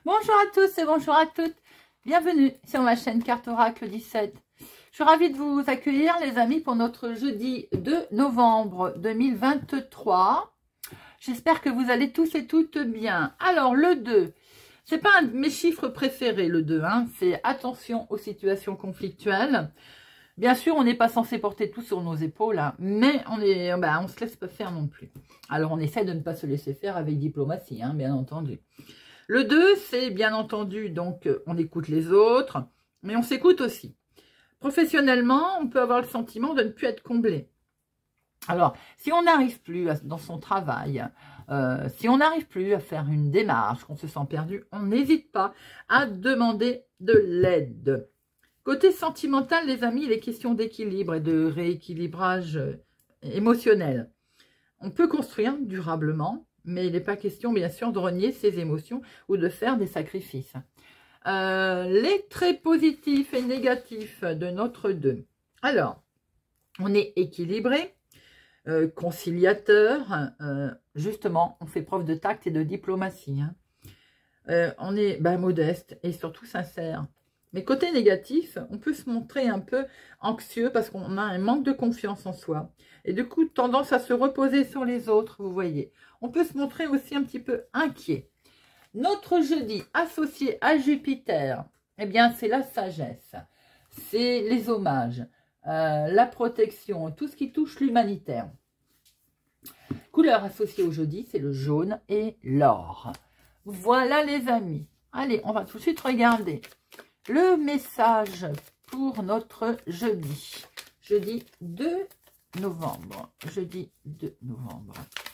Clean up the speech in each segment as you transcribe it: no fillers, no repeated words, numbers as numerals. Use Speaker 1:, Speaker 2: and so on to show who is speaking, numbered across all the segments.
Speaker 1: Bonjour à tous et bonjour à toutes. Bienvenue sur ma chaîne Carte Oracle 17. Je suis ravie de vous accueillir les amis pour notre jeudi 2 novembre 2023. J'espère que vous allez tous et toutes bien. Alors le 2, c'est pas un de mes chiffres préférés le 2, hein. C'est attention aux situations conflictuelles. Bien sûr, on n'est pas censé porter tout sur nos épaules, hein, mais on se laisse pas faire non plus. Alors on essaie de ne pas se laisser faire avec diplomatie, hein, bien entendu. Le 2, c'est bien entendu, donc on écoute les autres, mais on s'écoute aussi. Professionnellement, on peut avoir le sentiment de ne plus être comblé. Alors, si on n'arrive plus dans son travail, si on n'arrive plus à faire une démarche, qu'on se sent perdu, on n'hésite pas à demander de l'aide. Côté sentimental, les amis, il est question d'équilibre et de rééquilibrage émotionnel. On peut construire durablement, mais il n'est pas question, bien sûr, de renier ses émotions ou de faire des sacrifices. Les traits positifs et négatifs de notre 2. Alors, on est équilibré, conciliateur, justement, on fait preuve de tact et de diplomatie. Hein. On est modeste et surtout sincère. Mais côté négatif, on peut se montrer un peu anxieux parce qu'on a un manque de confiance en soi. Et du coup, tendance à se reposer sur les autres, vous voyez. On peut se montrer aussi un petit peu inquiet. Notre jeudi associé à Jupiter, eh bien, c'est la sagesse. C'est les hommages, la protection, tout ce qui touche l'humanitaire. Couleur associée au jeudi, c'est le jaune et l'or. Voilà les amis. Allez, on va tout de suite regarder le message pour notre jeudi. Jeudi 2 novembre. Jeudi 2 novembre.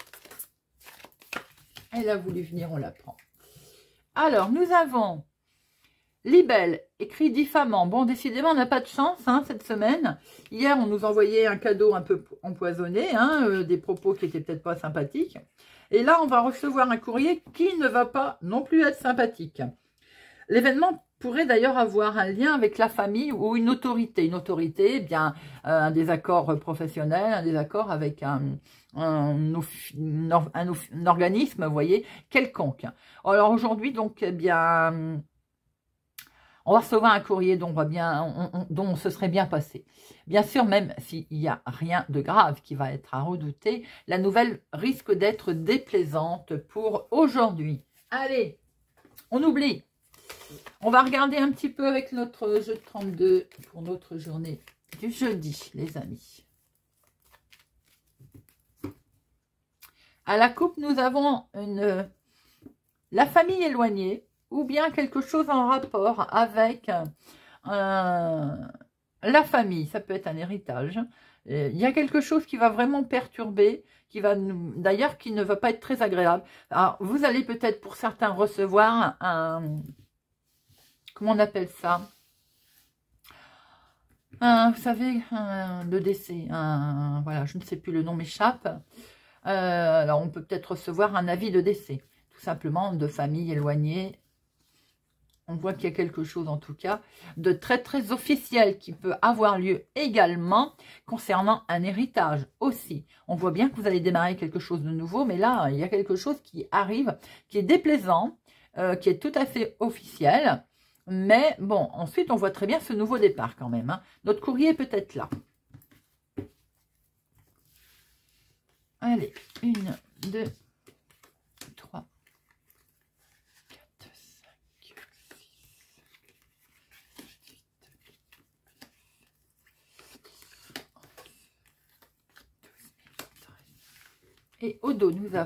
Speaker 1: Elle a voulu venir, on la prend. Alors, nous avons libelle, écrit diffamant. Bon, décidément, on n'a pas de chance hein, cette semaine. Hier, on nous envoyait un cadeau un peu empoisonné, hein, des propos qui n'étaient peut-être pas sympathiques. Et là, on va recevoir un courrier qui ne va pas non plus être sympathique. L'événement pourrait d'ailleurs avoir un lien avec la famille ou une autorité. Une autorité, eh bien, un désaccord professionnel, un désaccord avec un organisme, vous voyez, quelconque. Alors aujourd'hui, donc, eh bien, on va recevoir un courrier dont on se serait bien passé. Bien sûr, même s'il n'y a rien de grave qui va être à redouter, la nouvelle risque d'être déplaisante pour aujourd'hui. Allez, on oublie. On va regarder un petit peu avec notre jeu de 32 pour notre journée du jeudi, les amis. À la coupe, nous avons la famille éloignée ou bien quelque chose en rapport avec la famille. Ça peut être un héritage. Il y a quelque chose qui va vraiment perturber, d'ailleurs qui ne va pas être très agréable. Alors, vous allez peut-être pour certains recevoir comment on appelle ça? Vous savez, le décès. Voilà, je ne sais plus, le nom m'échappe. Alors, on peut peut-être recevoir un avis de décès, tout simplement, de famille éloignée. On voit qu'il y a quelque chose, en tout cas, de très, très officiel qui peut avoir lieu également concernant un héritage aussi. On voit bien que vous allez démarrer quelque chose de nouveau, mais là, il y a quelque chose qui arrive, qui est déplaisant, qui est tout à fait officiel. Mais bon, ensuite, on voit très bien ce nouveau départ quand même. Hein. Notre courrier est peut-être là. Allez, 1, 2, 3, 4, 5, 6, 7, 8, 9, 10, 11, 12, 13. Et au dos, nous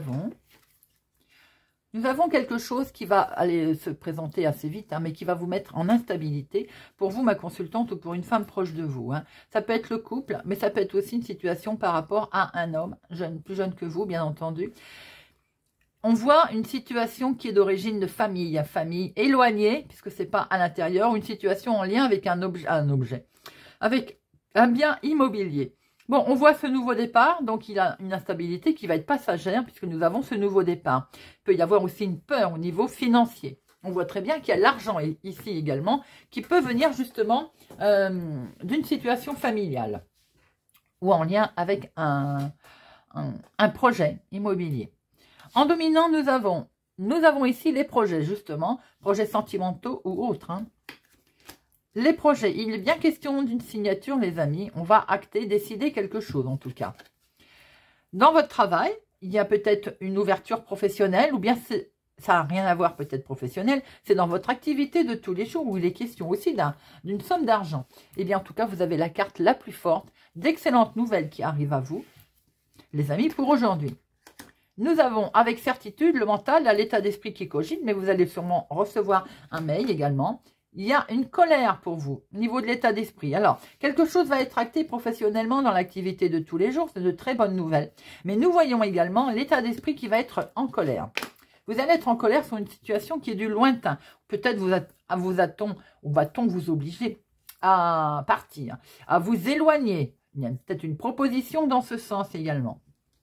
Speaker 1: avons quelque chose qui va aller se présenter assez vite, hein, mais qui va vous mettre en instabilité pour vous, ma consultante, ou pour une femme proche de vous. Hein. Ça peut être le couple, mais ça peut être aussi une situation par rapport à un homme, plus jeune que vous, bien entendu. On voit une situation qui est d'origine de famille éloignée, puisque ce n'est pas à l'intérieur, ou une situation en lien avec un objet, avec un bien immobilier. Bon, on voit ce nouveau départ, donc il a une instabilité qui va être passagère puisque nous avons ce nouveau départ. Il peut y avoir aussi une peur au niveau financier. On voit très bien qu'il y a l'argent ici également qui peut venir justement d'une situation familiale ou en lien avec un projet immobilier. En dominant, nous avons nous avons ici les projets, justement, projets sentimentaux ou autres. Hein. Les projets, il est bien question d'une signature, les amis. On va acter, décider quelque chose, en tout cas. Dans votre travail, il y a peut-être une ouverture professionnelle, ou bien ça n'a rien à voir peut-être professionnel, c'est dans votre activité de tous les jours où il est question aussi d'une somme d'argent. Eh bien, en tout cas, vous avez la carte la plus forte, d'excellentes nouvelles qui arrivent à vous, les amis, pour aujourd'hui. Nous avons avec certitude le mental, l'état d'esprit qui cogite, mais vous allez sûrement recevoir un mail également. Il y a une colère pour vous au niveau de l'état d'esprit. Alors, quelque chose va être acté professionnellement dans l'activité de tous les jours. C'est de très bonnes nouvelles. Mais nous voyons également l'état d'esprit qui va être en colère. Vous allez être en colère sur une situation qui est du lointain. Peut-être va-t-on vous obliger à partir, à vous éloigner. Il y a peut-être une proposition dans ce sens également.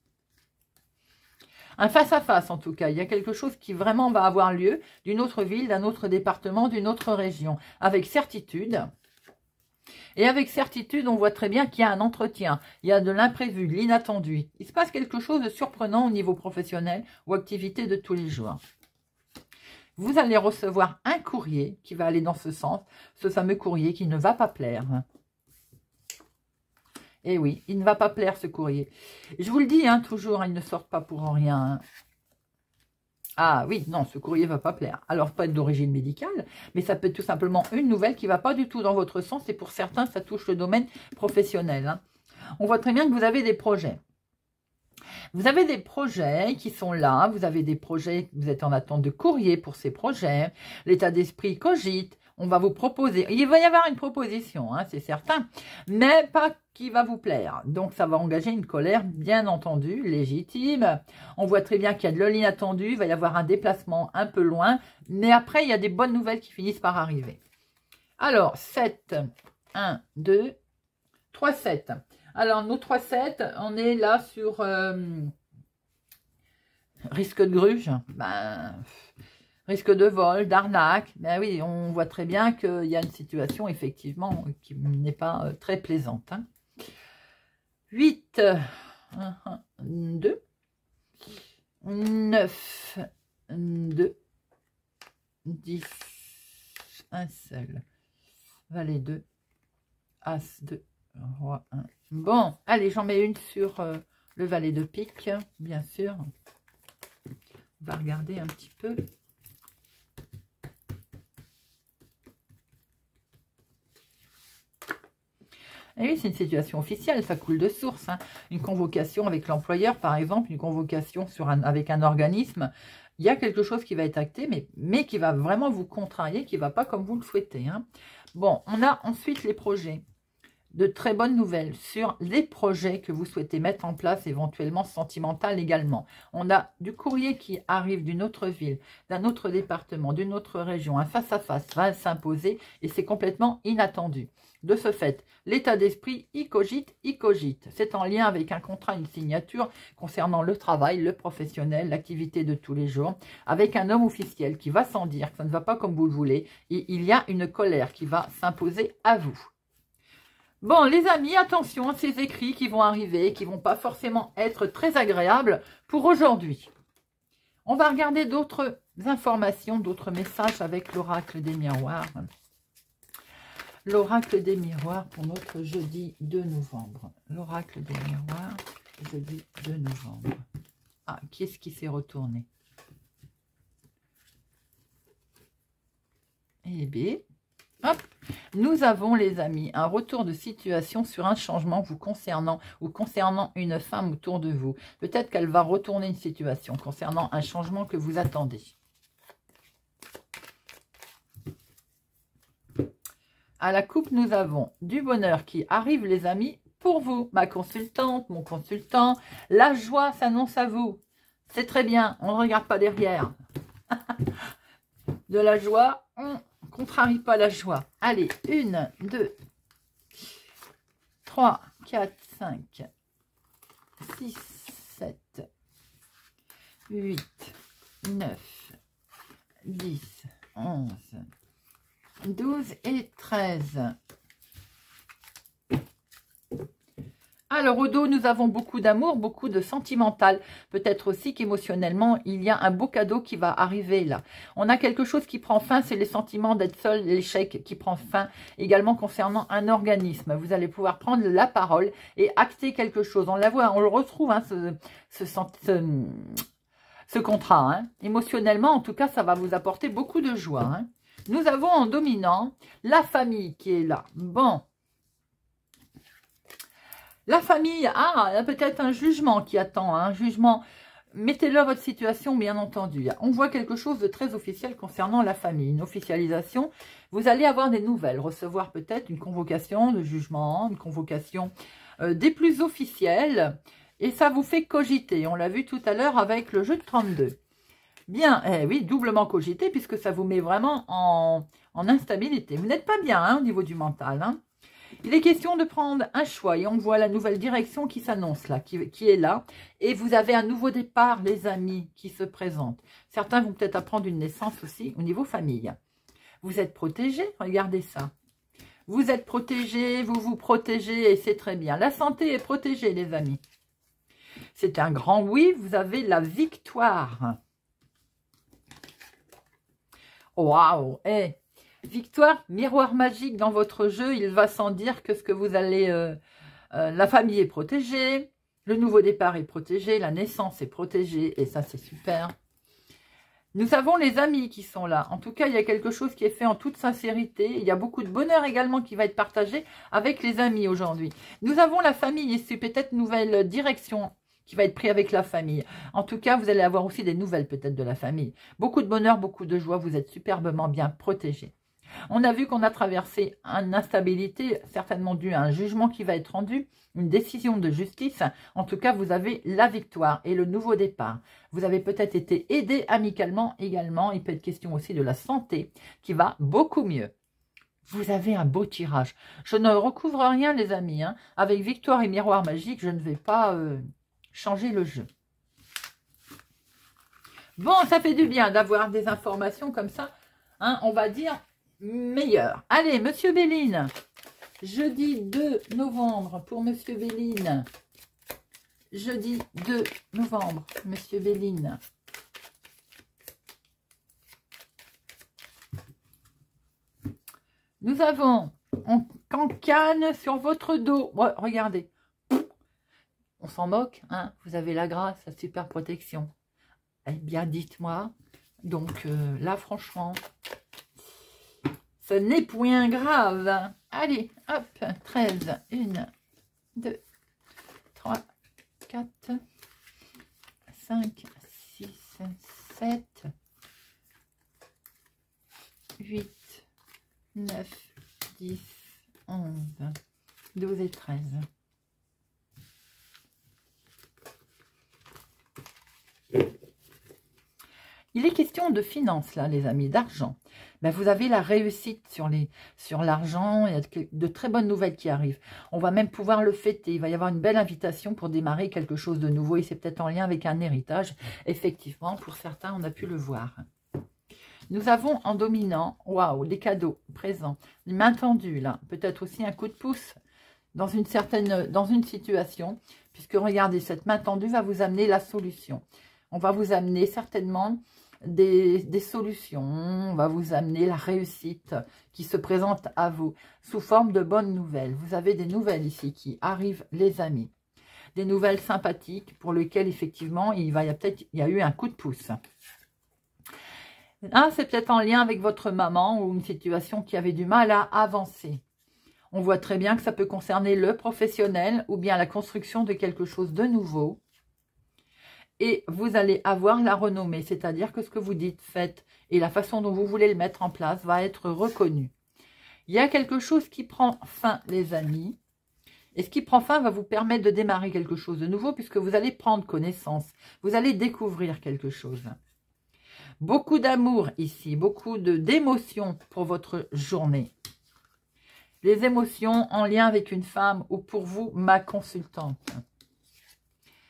Speaker 1: Un face-à-face, en tout cas. Il y a quelque chose qui vraiment va avoir lieu d'une autre ville, d'un autre département, d'une autre région. Avec certitude. Et avec certitude, on voit très bien qu'il y a un entretien. Il y a de l'imprévu, de l'inattendu. Il se passe quelque chose de surprenant au niveau professionnel ou activité de tous les jours. Vous allez recevoir un courrier qui va aller dans ce sens. Ce fameux courrier qui ne va pas plaire. Eh oui, il ne va pas plaire ce courrier. Je vous le dis, hein, toujours, il ne sort pas pour rien. Hein. Ah oui, non, ce courrier ne va pas plaire. Alors, pas être d'origine médicale, mais ça peut être tout simplement une nouvelle qui ne va pas du tout dans votre sens. Et pour certains, ça touche le domaine professionnel. Hein. On voit très bien que vous avez des projets. Vous avez des projets qui sont là. Vous avez des projets, vous êtes en attente de courrier pour ces projets. L'état d'esprit cogite. On va vous proposer, il va y avoir une proposition, hein, c'est certain, mais pas qui va vous plaire. Donc, ça va engager une colère, bien entendu, légitime. On voit très bien qu'il y a de l'inattendu, il va y avoir un déplacement un peu loin, mais après, il y a des bonnes nouvelles qui finissent par arriver. Alors, 7, 1, 2, 3, 7. Alors, nos 3, 7, on est là sur risque de gruge, risque de vol, d'arnaque. Ben oui, on voit très bien qu'il y a une situation, effectivement, qui n'est pas très plaisante. Hein. 8, 1, 2, 9, 2, 10, un seul, valet 2, as 2, roi 1. Bon, allez, j'en mets une sur le valet de pique, bien sûr. On va regarder un petit peu. Et oui, c'est une situation officielle, ça coule de source. Hein. Une convocation avec l'employeur, par exemple, une convocation avec un organisme. Il y a quelque chose qui va être acté, mais qui va vraiment vous contrarier, qui ne va pas comme vous le souhaitez. Hein. Bon, on a ensuite les projets. De très bonnes nouvelles sur les projets que vous souhaitez mettre en place, éventuellement sentimental également. On a du courrier qui arrive d'une autre ville, d'un autre département, d'une autre région. Un face-à-face va s'imposer et c'est complètement inattendu. De ce fait, l'état d'esprit, il cogite. C'est en lien avec un contrat, une signature concernant le travail, le professionnel, l'activité de tous les jours, avec un homme officiel qui va sans dire que ça ne va pas comme vous le voulez. Et il y a une colère qui va s'imposer à vous. Bon, les amis, attention à ces écrits qui vont arriver, qui ne vont pas forcément être très agréables pour aujourd'hui. On va regarder d'autres informations, d'autres messages avec l'oracle des miroirs. L'oracle des miroirs pour notre jeudi 2 novembre. L'oracle des miroirs, jeudi 2 novembre. Ah, qu'est-ce qui s'est retourné? Eh bien, hop, nous avons, les amis, un retour de situation sur un changement vous concernant ou concernant une femme autour de vous. Peut-être qu'elle va retourner une situation concernant un changement que vous attendez. À la coupe, nous avons du bonheur qui arrive, les amis, pour vous. Ma consultante, mon consultant, la joie s'annonce à vous. C'est très bien, on ne regarde pas derrière. De la joie, on contrarie pas la joie. Allez, 1, 2, 3, 4, 5, 6, 7, 8, 9, 10, 11, 12 et 13. Alors, au dos, nous avons beaucoup d'amour, beaucoup de sentimental. Peut-être aussi qu'émotionnellement, il y a un beau cadeau qui va arriver là. On a quelque chose qui prend fin, c'est les sentiments d'être seul, l'échec qui prend fin. Également concernant un organisme. Vous allez pouvoir prendre la parole et acter quelque chose. On la voit, on le retrouve, hein, ce contrat. Hein. Émotionnellement, en tout cas, ça va vous apporter beaucoup de joie. Hein. Nous avons en dominant la famille qui est là. Bon. La famille, peut-être un jugement qui attend, un jugement. Mettez-le à votre situation, bien entendu. On voit quelque chose de très officiel concernant la famille, une officialisation. Vous allez avoir des nouvelles, recevoir peut-être une convocation de jugement, une convocation des plus officielles. Et ça vous fait cogiter. On l'a vu tout à l'heure avec le jeu de 32. Bien, oui, doublement cogiter, puisque ça vous met vraiment en instabilité. Vous n'êtes pas bien hein, au niveau du mental, hein. Il est question de prendre un choix et on voit la nouvelle direction qui s'annonce là, qui est là. Et vous avez un nouveau départ, les amis, qui se présentent. Certains vont peut-être apprendre une naissance aussi au niveau famille. Vous êtes protégés, regardez ça. Vous êtes protégés, vous vous protégez et c'est très bien. La santé est protégée, les amis. C'est un grand oui, vous avez la victoire. Waouh, victoire, miroir magique dans votre jeu, il va sans dire que ce que vous allez... la famille est protégée, le nouveau départ est protégé, la naissance est protégée, et ça c'est super. Nous avons les amis qui sont là. En tout cas, il y a quelque chose qui est fait en toute sincérité. Il y a beaucoup de bonheur également qui va être partagé avec les amis aujourd'hui. Nous avons la famille, et c'est peut-être une nouvelle direction qui va être prise avec la famille. En tout cas, vous allez avoir aussi des nouvelles peut-être de la famille. Beaucoup de bonheur, beaucoup de joie, vous êtes superbement bien protégés. On a vu qu'on a traversé une instabilité, certainement due à un jugement qui va être rendu, une décision de justice. En tout cas, vous avez la victoire et le nouveau départ. Vous avez peut-être été aidé amicalement également. Il peut être question aussi de la santé qui va beaucoup mieux. Vous avez un beau tirage. Je ne recouvre rien, les amis. Hein. Avec victoire et miroir magique, je ne vais pas changer le jeu. Bon, ça fait du bien d'avoir des informations comme ça. Hein, on va dire... meilleur. Allez, Monsieur Béline. Jeudi 2 novembre pour Monsieur Béline. Jeudi 2 novembre, Monsieur Béline. Nous avons un cancane sur votre dos. Ouais, regardez. On s'en moque, hein. Vous avez la grâce, la super protection. Eh bien, dites-moi. Donc là, franchement... ce n'est point grave. Allez, hop, 13, 1, 2, 3, 4, 5, 6, 7, 8, 9, 10, 11, 12 et 13. Il est question de finances, là, les amis, d'argent. Ben, vous avez la réussite sur l'argent. Il y a de très bonnes nouvelles qui arrivent. On va même pouvoir le fêter. Il va y avoir une belle invitation pour démarrer quelque chose de nouveau. Et c'est peut-être en lien avec un héritage. Effectivement, pour certains, on a pu le voir. Nous avons en dominant, waouh, des cadeaux présents. Une main tendue, là. Peut-être aussi un coup de pouce dans une situation. Puisque, regardez, cette main tendue va vous amener la solution. On va vous amener certainement... des solutions, on va vous amener la réussite qui se présente à vous sous forme de bonnes nouvelles. Vous avez des nouvelles ici qui arrivent, les amis. Des nouvelles sympathiques pour lesquelles effectivement il y a eu un coup de pouce. C'est peut-être en lien avec votre maman ou une situation qui avait du mal à avancer. On voit très bien que ça peut concerner le professionnel ou bien la construction de quelque chose de nouveau. Et vous allez avoir la renommée, c'est-à-dire que ce que vous dites, faites, et la façon dont vous voulez le mettre en place va être reconnue. Il y a quelque chose qui prend fin, les amis, et ce qui prend fin va vous permettre de démarrer quelque chose de nouveau, puisque vous allez prendre connaissance, vous allez découvrir quelque chose. Beaucoup d'amour ici, beaucoup d'émotions pour votre journée. Les émotions en lien avec une femme ou pour vous, ma consultante.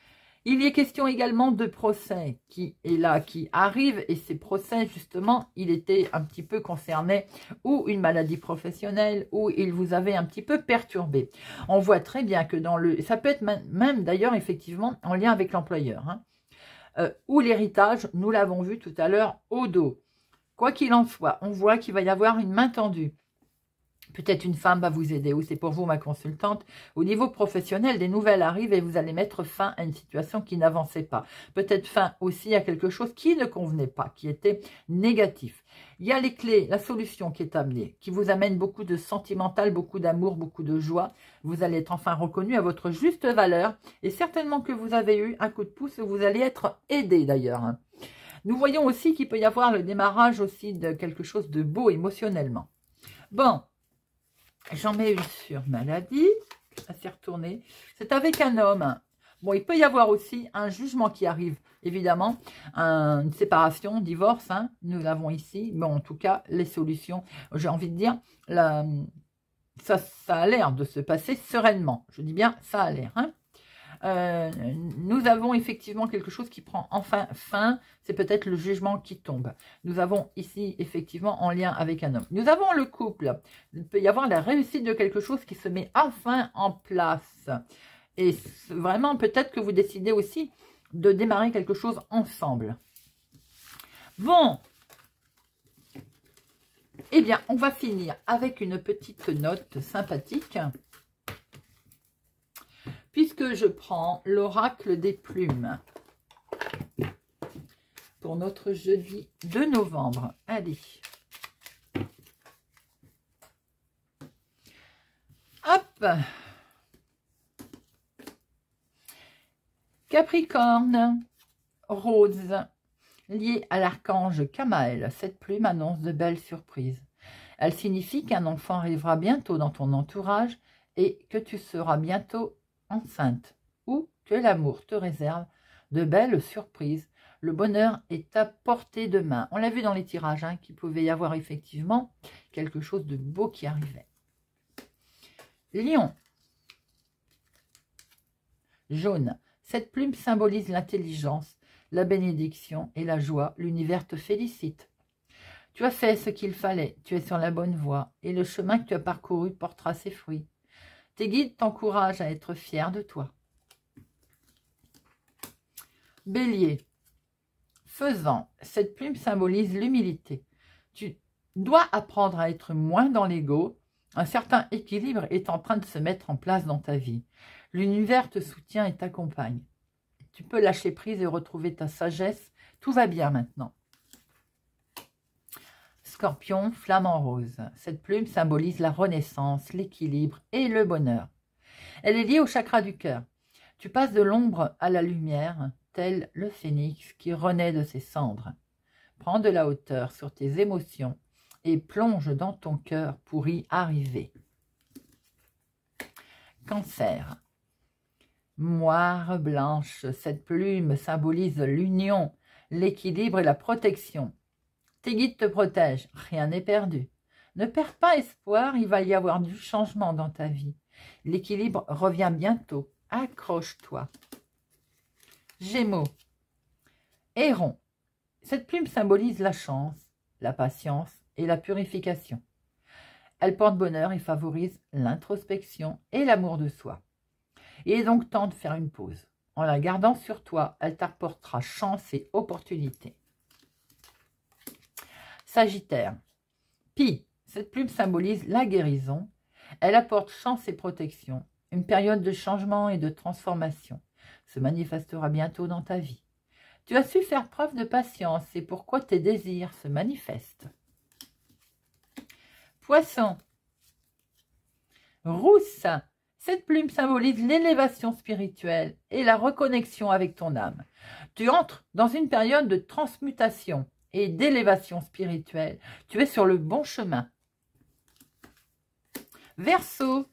Speaker 1: Il y est question également de procès qui est là, qui arrive, et ces procès, justement, il était un petit peu concerné, ou une maladie professionnelle, ou il vous avait un petit peu perturbé. On voit très bien que dans le... Ça peut être même d'ailleurs, effectivement, en lien avec l'employeur, hein, ou l'héritage, nous l'avons vu tout à l'heure, au dos. Quoi qu'il en soit, on voit qu'il va y avoir une main tendue. Peut-être une femme va vous aider, ou c'est pour vous ma consultante. Au niveau professionnel, des nouvelles arrivent et vous allez mettre fin à une situation qui n'avançait pas. Peut-être fin aussi à quelque chose qui ne convenait pas, qui était négatif. Il y a les clés, la solution qui est amenée, qui vous amène beaucoup de sentimental, beaucoup d'amour, beaucoup de joie. Vous allez être enfin reconnu à votre juste valeur. Et certainement que vous avez eu un coup de pouce, vous allez être aidé d'ailleurs. Nous voyons aussi qu'il peut y avoir le démarrage aussi de quelque chose de beau émotionnellement. Bon. J'en mets une sur maladie, ça s'est retourné. C'est avec un homme. Bon, il peut y avoir aussi un jugement qui arrive, évidemment. Une séparation, divorce, hein, nous l'avons ici. Bon, en tout cas, les solutions, j'ai envie de dire, ça a l'air de se passer sereinement. Je dis bien, ça a l'air, hein. Nous avons effectivement quelque chose qui prend enfin fin, c'est peut-être le jugement qui tombe. Nous avons ici effectivement en lien avec un homme. Nous avons le couple, il peut y avoir la réussite de quelque chose qui se met enfin en place. Et vraiment peut-être que vous décidez aussi de démarrer quelque chose ensemble. Bon, eh bien on va finir avec une petite note sympathique. Puisque je prends l'oracle des plumes pour notre jeudi 2 novembre. Allez. Hop. Capricorne, rose, lié à l'archange Kamaël. Cette plume annonce de belles surprises. Elle signifie qu'un enfant arrivera bientôt dans ton entourage et que tu seras bientôt enceinte, ou que l'amour te réserve de belles surprises. Le bonheur est à portée de main. On l'a vu dans les tirages, hein, qu'il pouvait y avoir effectivement quelque chose de beau qui arrivait. Lion. Jaune. Cette plume symbolise l'intelligence, la bénédiction et la joie. L'univers te félicite. Tu as fait ce qu'il fallait, tu es sur la bonne voie et le chemin que tu as parcouru portera ses fruits. Tes guides t'encouragent à être fier de toi. Bélier. Faisan. Cette plume symbolise l'humilité. Tu dois apprendre à être moins dans l'ego. Un certain équilibre est en train de se mettre en place dans ta vie. L'univers te soutient et t'accompagne. Tu peux lâcher prise et retrouver ta sagesse. Tout va bien maintenant. Scorpion, flamme en rose. Cette plume symbolise la renaissance, l'équilibre et le bonheur. Elle est liée au chakra du cœur. Tu passes de l'ombre à la lumière, tel le phénix qui renaît de ses cendres. Prends de la hauteur sur tes émotions et plonge dans ton cœur pour y arriver. Cancer. Moire blanche. Cette plume symbolise l'union, l'équilibre et la protection. Tes guides te protègent, rien n'est perdu. Ne perds pas espoir, il va y avoir du changement dans ta vie. L'équilibre revient bientôt, accroche-toi. Gémeaux. Héron. Cette plume symbolise la chance, la patience et la purification. Elle porte bonheur et favorise l'introspection et l'amour de soi. Il est donc temps de faire une pause. En la gardant sur toi, elle t'apportera chance et opportunité. Sagittaire. Pi, cette plume symbolise la guérison. Elle apporte chance et protection. Une période de changement et de transformation se manifestera bientôt dans ta vie. Tu as su faire preuve de patience, c'est pourquoi tes désirs se manifestent. Poisson. Rousse, cette plume symbolise l'élévation spirituelle et la reconnexion avec ton âme. Tu entres dans une période de transmutation et d'élévation spirituelle. Tu es sur le bon chemin. Verseau.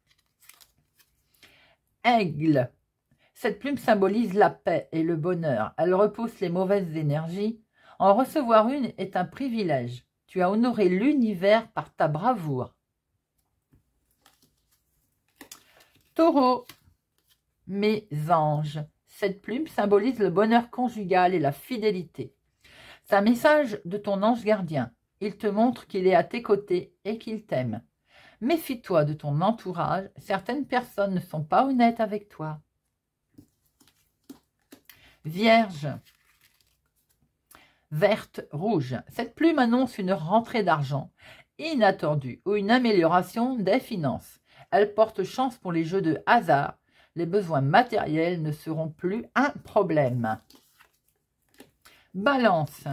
Speaker 1: Aigle. Cette plume symbolise la paix et le bonheur. Elle repousse les mauvaises énergies. En recevoir une est un privilège. Tu as honoré l'univers par ta bravoure. Taureau. Mes anges. Cette plume symbolise le bonheur conjugal et la fidélité. C'est un message de ton ange gardien. Il te montre qu'il est à tes côtés et qu'il t'aime. Méfie-toi de ton entourage. Certaines personnes ne sont pas honnêtes avec toi. Vierge. Verte, rouge. Cette plume annonce une rentrée d'argent inattendue ou une amélioration des finances. Elle porte chance pour les jeux de hasard. Les besoins matériels ne seront plus un problème. Balance.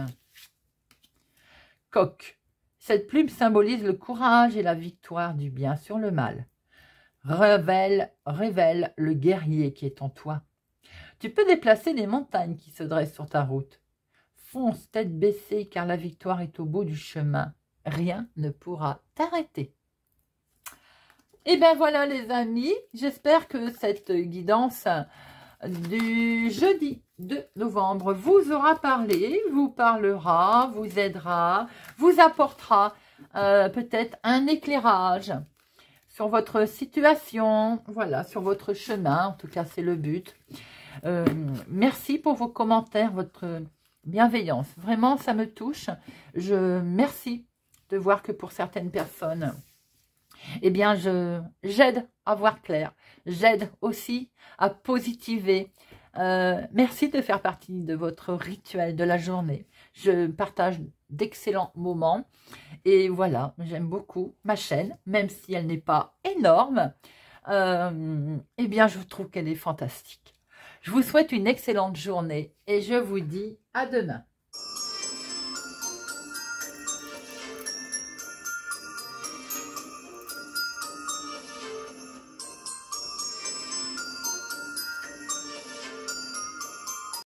Speaker 1: Coq. Cette plume symbolise le courage et la victoire du bien sur le mal. Révèle le guerrier qui est en toi. Tu peux déplacer les montagnes qui se dressent sur ta route. Fonce tête baissée car la victoire est au bout du chemin. Rien ne pourra t'arrêter. Et bien voilà les amis, j'espère que cette guidance du jeudi 2 novembre vous aura parlé, vous parlera, vous aidera, vous apportera peut-être un éclairage sur votre situation, voilà, sur votre chemin, en tout cas c'est le but. Merci pour vos commentaires, votre bienveillance, vraiment ça me touche. Merci de voir que pour certaines personnes, eh bien, j'aide à voir clair. J'aide aussi à positiver. Merci de faire partie de votre rituel de la journée. Je partage d'excellents moments. Et voilà, j'aime beaucoup ma chaîne, même si elle n'est pas énorme. Eh bien, je trouve qu'elle est fantastique. Je vous souhaite une excellente journée et je vous dis à demain.